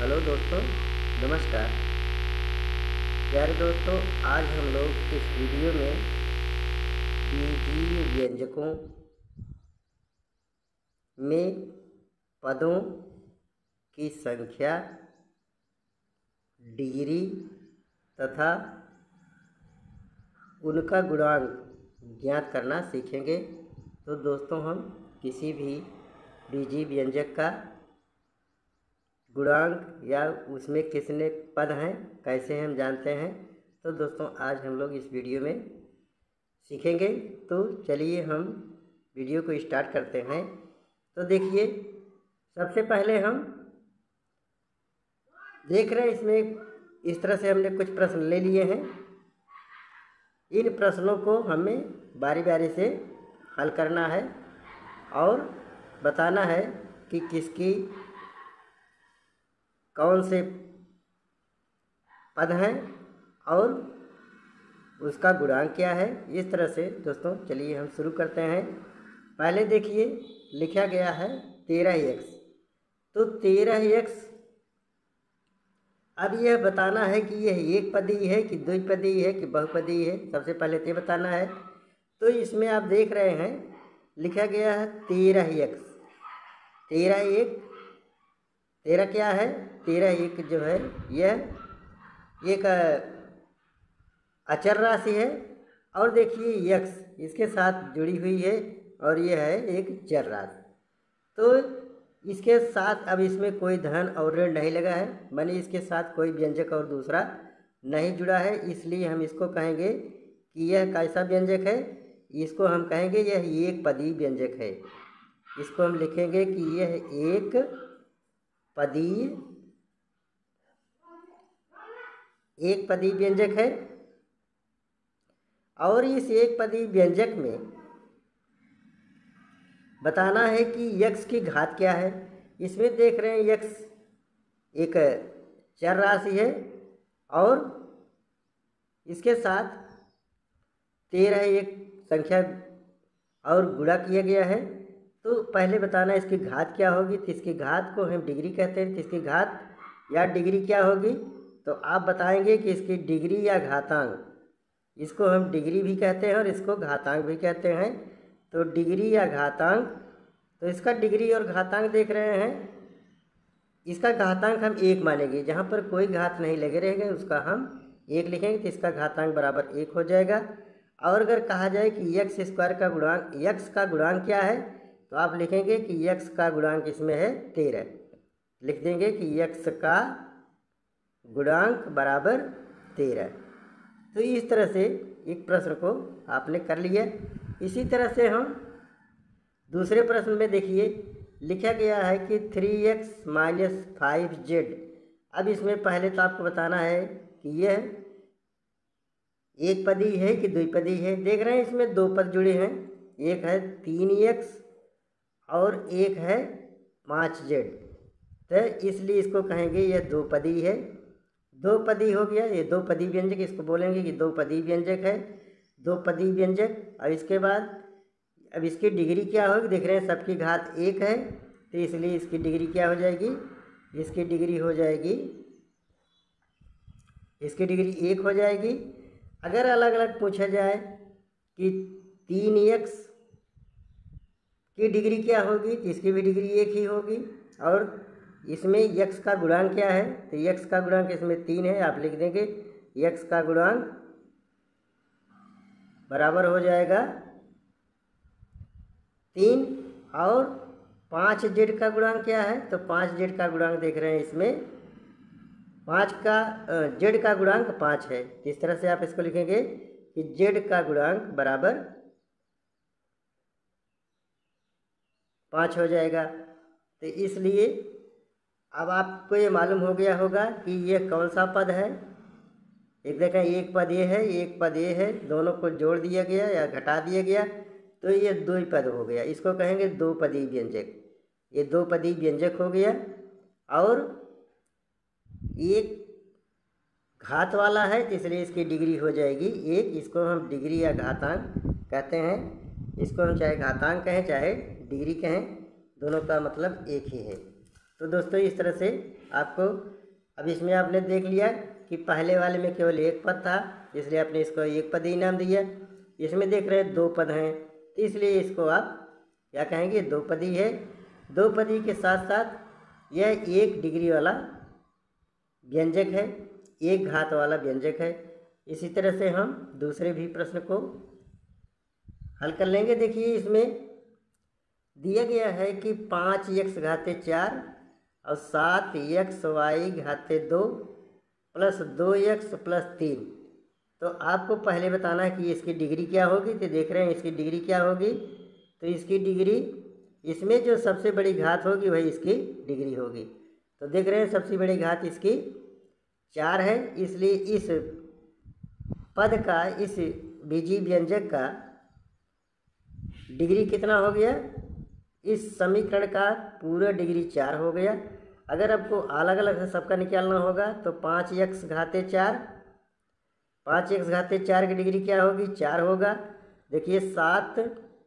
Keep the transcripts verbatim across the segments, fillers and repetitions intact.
Hello दोस्तों, नमस्कार। प्यारे दोस्तों, आज हम लोग इस वीडियो में बीजीय व्यंजकों में पदों की संख्या, डिग्री तथा उनका गुणांक ज्ञात करना सीखेंगे। तो दोस्तों, हम किसी भी बीजीय व्यंजक का गुणांक या उसमें कितने पद हैं कैसे हम जानते हैं, तो दोस्तों आज हम लोग इस वीडियो में सीखेंगे। तो चलिए हम वीडियो को स्टार्ट करते हैं। तो देखिए, सबसे पहले हम देख रहे हैं, इसमें इस तरह से हमने कुछ प्रश्न ले लिए हैं। इन प्रश्नों को हमें बारी बारी से हल करना है और बताना है कि किसकी कौन से पद हैं और उसका गुणांक क्या है। इस तरह से दोस्तों चलिए हम शुरू करते हैं। पहले देखिए, लिखा गया है तेरह एक्स। तो तेरह एक्स, अब यह बताना है कि यह एक पदी है कि द्विपदी है कि बहुपदी है। सबसे पहले ये बताना है। तो इसमें आप देख रहे हैं लिखा गया है तेरह एक्स। तेरह एक, तेरह क्या है? तेरह एक जो है यह एक अचर राशि है और देखिए यक्स इसके साथ जुड़ी हुई है और यह है एक चर राशि। तो इसके साथ अब इसमें कोई धन और ऋण नहीं लगा है, माने इसके साथ कोई व्यंजक और दूसरा नहीं जुड़ा है। इसलिए हम इसको कहेंगे कि यह कैसा व्यंजक है। इसको हम कहेंगे यह एक पदी व्यंजक है। इसको हम लिखेंगे कि यह एक पदी एक पदी व्यंजक है। और इस एक पदी व्यंजक में बताना है कि यक्स की घात क्या है। इसमें देख रहे हैं यक्स एक चर राशि है और इसके साथ तेरह एक संख्या और गुणा किया गया है। तो पहले बताना है इसकी घात क्या होगी। तो इसकी घात को हम डिग्री कहते हैं। तो इसकी घात या डिग्री क्या होगी, तो आप बताएंगे कि इसकी डिग्री या घातांक, इसको हम डिग्री भी कहते हैं और इसको घातांक भी कहते हैं। तो डिग्री या घातांक, तो इसका डिग्री और घातांक देख रहे हैं। इसका घातांक हम एक मानेंगे, जहाँ पर कोई घात नहीं लगे रहेगा उसका हम एक लिखेंगे। तो इसका घातांक बराबर एक हो जाएगा। और अगर कहा जाए कि यक्स स्क्वायर का गुणांक, यक्स का गुणांक क्या है, तो आप लिखेंगे कि यक्स का गुणांक इसमें है तेरह। लिख देंगे कि यक्स का गुणांक बराबर तेरह। तो इस तरह से एक प्रश्न को आपने कर लिया। इसी तरह से हम दूसरे प्रश्न में देखिए, लिखा गया है कि three X minus five Z. अब इसमें पहले तो आपको बताना है कि यह एक पदी है कि द्विपदी है। देख रहे हैं इसमें दो पद जुड़े हैं, एक है तीन एक्स और एक है पाँच जेड। तो इसलिए इसको कहेंगे यह दो पदी है। दो पदी हो गया, ये दो पदी व्यंजक, इसको बोलेंगे कि दो पदी व्यंजक है, दो पदी व्यंजक। और इसके बाद अब इसकी डिग्री क्या होगी, देख रहे हैं सबकी घात एक है, तो इसलिए इसकी डिग्री क्या हो जाएगी, इसकी डिग्री हो जाएगी, इसकी डिग्री एक हो जाएगी। अगर अलग अलग पूछा जाए कि तीन एक्स की डिग्री क्या होगी, तो इसकी भी डिग्री एक ही होगी। और इसमें यक्स का गुणांक क्या है, तो यक्स का गुणांक इसमें तीन है। आप लिख देंगे यक्स का गुणांक बराबर हो जाएगा तीन। और पाँच जेड का गुणांक क्या है, तो पाँच जेड का गुणांक देख रहे हैं इसमें पाँच का जेड का गुणांक पाँच है। इस तरह से आप इसको लिखेंगे कि जेड का गुणांक बराबर पाँच हो जाएगा। तो इसलिए अब आपको ये मालूम हो गया होगा कि ये कौन सा पद है। एक देखें, एक पद ये है, एक पद ये है, दोनों को जोड़ दिया गया या घटा दिया गया, तो ये दो ही पद हो गया। इसको कहेंगे दो पदी व्यंजक। ये दो पदी व्यंजक हो गया। और एक घात वाला है, तो इसलिए इसकी डिग्री हो जाएगी एक। इसको हम डिग्री या घातांक कहते हैं। इसको हम चाहे घातांक कहें चाहे डिग्री कहें, दोनों का मतलब एक ही है। तो दोस्तों इस तरह से आपको, अब इसमें आपने देख लिया कि पहले वाले में केवल एक पद था, इसलिए आपने इसको एक पद ही नाम दिया। इसमें देख रहे हैं दो पद हैं, तो इसलिए इसको आप क्या कहेंगे, दो पदी है। दो पदी के साथ साथ यह एक डिग्री वाला व्यंजक है, एक घात वाला व्यंजक है। इसी तरह से हम दूसरे भी प्रश्न को हल कर लेंगे। देखिए इसमें दिया गया है कि पाँच एक्स घाते चार और सात एक्स वाई घाते दो प्लस दो एक्स प्लस तीन। तो आपको पहले बताना है कि इसकी डिग्री क्या होगी। तो देख रहे हैं इसकी डिग्री क्या होगी, तो इसकी डिग्री, इसमें जो सबसे बड़ी घात होगी वही इसकी डिग्री होगी। तो देख रहे हैं सबसे बड़ी घात इसकी चार है, इसलिए इस पद का, इस बीजीय व्यंजक का डिग्री कितना हो गया, इस समीकरण का पूरा डिग्री चार हो गया। अगर आपको अलग अलग से सबका निकालना होगा तो पाँच एक्स घाते चार, पाँच एक्स घाते चार की डिग्री क्या होगी, चार होगा। देखिए सात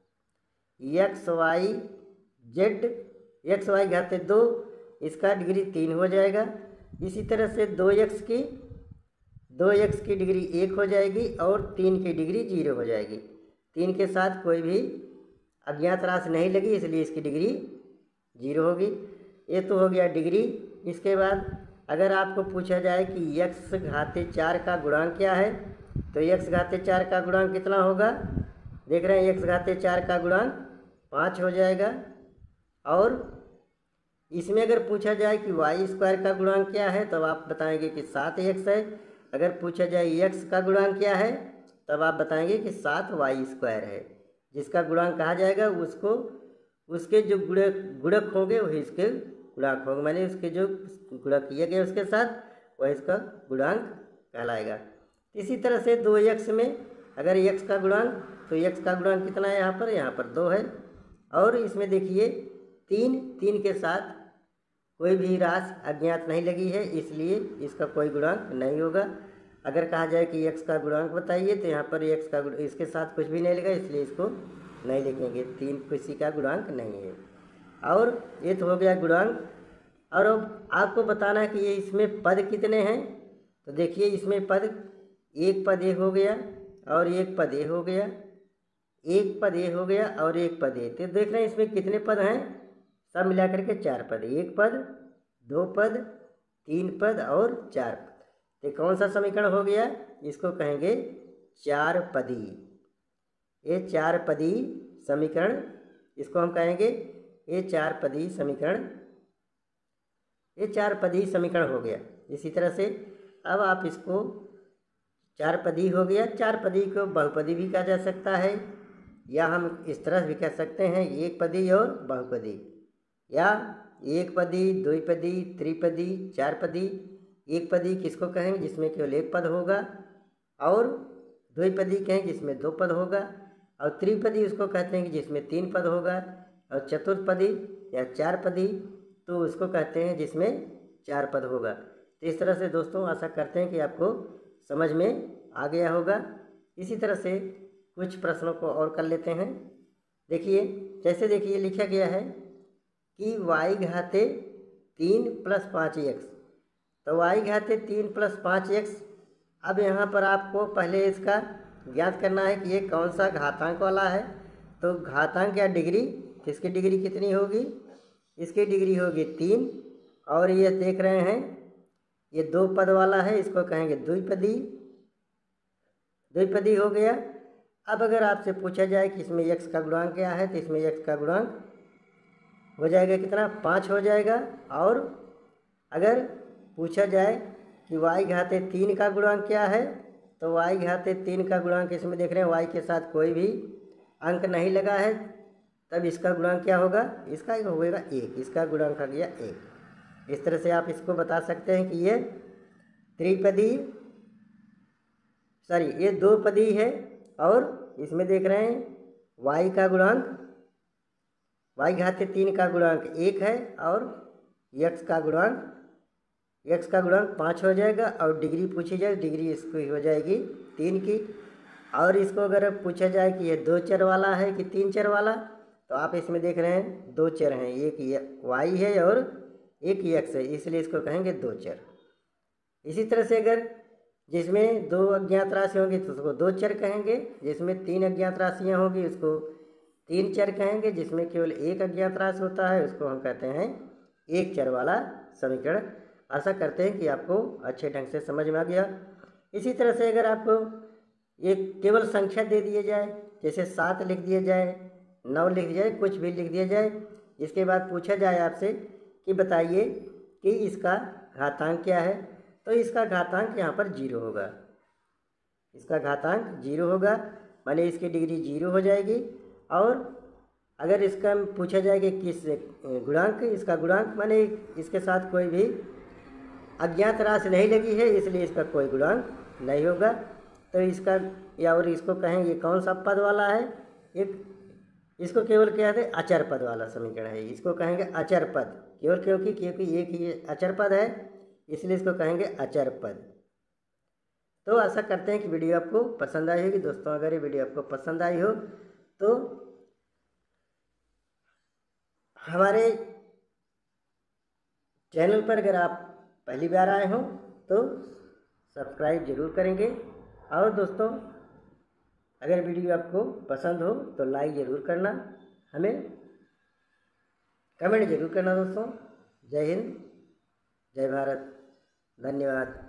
X Y Z, X Y घाते दो, इसका डिग्री तीन हो जाएगा। इसी तरह से दो एक्स की दो एक्स की डिग्री एक हो जाएगी और तीन की डिग्री जीरो हो जाएगी। तीन के साथ कोई भी अज्ञात राशि नहीं लगी, इसलिए इसकी डिग्री जीरो होगी। ये तो हो गया डिग्री। इसके बाद अगर आपको पूछा जाए कि एक्स घाते चार का गुणांक क्या है, तो एक्स घाते चार का गुणांक कितना होगा, देख रहे हैं एक्स घाते चार का गुणांक पाँच हो जाएगा। और इसमें अगर पूछा जाए कि वाई स्क्वायर का गुणांक क्या है, तब आप बताएंगे कि सात एक्स है। अगर पूछा जाए एक्स का गुणांक क्या है, तब आप बताएंगे कि सात वाई स्क्वायर है। जिसका गुणांक कहा जाएगा उसको, उसके जो गुणक गुणक होंगे वही इसके गुणांक होंगे, माने उसके जो गुणक किए गए उसके साथ वह इसका गुणांक कहलाएगा। इसी तरह से दो एक्स में अगर एक्स का गुणांक, तो एक्स का गुणांक कितना है यहाँ पर, यहाँ पर दो है। और इसमें देखिए तीन, तीन के साथ कोई भी राशि अज्ञात नहीं लगी है, इसलिए इसका कोई गुणांक नहीं होगा। अगर कहा जाए कि एक्स का गुणांक बताइए, तो यहाँ पर एक्स का, इसके साथ कुछ भी नहीं लगा, इसलिए इसको नहीं लिखेंगे, तीन किसी का गुणांक नहीं है। और ये तो हो गया गुणांक। और अब आपको बताना है कि ये इसमें पद कितने हैं। तो देखिए इसमें पद, एक पद ए हो गया और एक पद ए हो गया, एक पद ए हो गया और एक पद ए। तो देख रहे हैं इसमें कितने पद हैं, सब मिलाकर के चार पद, एक पद, दो पद, तीन पद और चार पद। तो कौन सा समीकरण हो गया, इसको कहेंगे चार पदी। ये चार पदी समीकरण, इसको हम कहेंगे ये चार पदी समीकरण, ये चार पदी समीकरण हो गया। इसी तरह से अब आप इसको, चार पदी हो गया, चार पदी को बहुपदी भी कहा जा सकता है, या हम इस तरह भी कह सकते हैं एक पदी और बहुपदी, या एक पदी, द्विपदी, त्रिपदी, चार पदी। एक पदी किसको कहेंगे, जिसमें केवल एक पद होगा, और द्विपदी कहेंगे जिसमें दो पद होगा, और त्रिपदी उसको कहते हैं कि जिसमें तीन पद होगा, और चतुर्पदी या चार पदी तो उसको कहते हैं जिसमें चार पद होगा। तो इस तरह से दोस्तों आशा करते हैं कि आपको समझ में आ गया होगा। इसी तरह से कुछ प्रश्नों को और कर लेते हैं। देखिए जैसे देखिए लिखा गया है कि वाई घाते तीन प्लस पाँच एक्स, तो वाई घाते तीन प्लस पाँच एक्स। अब यहाँ पर आपको पहले इसका ज्ञात करना है कि ये कौन सा घातांक वाला है। तो घातांक या डिग्री, तो इसकी डिग्री कितनी होगी, इसकी डिग्री होगी तीन। और ये देख रहे हैं ये दो पद वाला है, इसको कहेंगे द्विपदी, द्विपदी हो गया। अब अगर आपसे पूछा जाए कि इसमें एक्स का गुणांक क्या है, तो इसमें एक्स का गुणांक हो जाएगा कितना, पाँच हो जाएगा। और अगर पूछा जाए कि वाई घाते तीन का गुणांक क्या है, तो वाई घाते तीन का गुणांक, इसमें देख रहे हैं वाई के साथ कोई भी अंक नहीं लगा है, तब इसका गुणांक क्या होगा, इसका होगा एक, इसका गुणांक आ गया एक। इस तरह से आप इसको बता सकते हैं कि ये त्रिपदी, सॉरी ये दो पदी है। और इसमें देख रहे हैं वाई का गुणांक, वाई घाते तीन का गुणांक एक है, और एक्स का गुणांक, एक्स का गुणांक पाँच हो जाएगा। और डिग्री पूछी जाए, डिग्री इसकी हो जाएगी तीन की। और इसको अगर पूछा जाए कि ये दो चर वाला है कि तीन चर वाला, तो आप इसमें देख रहे हैं दो चर हैं, एक ये वाई है और एक यक्स है, इसलिए इसको कहेंगे दो चर। इसी तरह से अगर जिसमें दो अज्ञात राशि होंगी तो उसको दो चर कहेंगे, जिसमें तीन अज्ञात राशियाँ होंगी उसको तीन चर कहेंगे, जिसमें केवल एक अज्ञात राशि होता है उसको हम कहते हैं एक चर वाला समीकरण। आशा करते हैं कि आपको अच्छे ढंग से समझ में आ गया। इसी तरह से अगर आपको एक केवल संख्या दे दिए जाए, जैसे सात लिख दिया जाए, नौ लिख दिया जाए, कुछ भी लिख दिया जाए, इसके बाद पूछा जाए आपसे कि बताइए कि इसका घातांक क्या है, तो इसका घातांक यहाँ पर जीरो होगा। इसका घातांक जीरो होगा, माने इसकी डिग्री जीरो हो जाएगी। और अगर इसका पूछा जाए कि किस गुणांक, इसका गुणांक माने इसके साथ कोई भी अज्ञात राशि नहीं लगी है, इसलिए इसका कोई गुणांक नहीं होगा। तो इसका या और इसको कहें ये कौन सा पद वाला है, एक इसको केवल क्या कहते हैं अचर पद वाला समीकरण है, इसको कहेंगे अचर पद, केवल क्योंकि क्योंकि एक ही अचर पद है इसलिए इसको कहेंगे अचर पद। तो आशा करते हैं कि वीडियो आपको पसंद आई होगी। दोस्तों अगर ये वीडियो आपको पसंद आई हो तो हमारे चैनल पर अगर आप पहली बार आए हो तो सब्सक्राइब जरूर करेंगे। और दोस्तों अगर वीडियो आपको पसंद हो तो लाइक ज़रूर करना, हमें कमेंट जरूर करना। दोस्तों जय हिंद, जय भारत, धन्यवाद।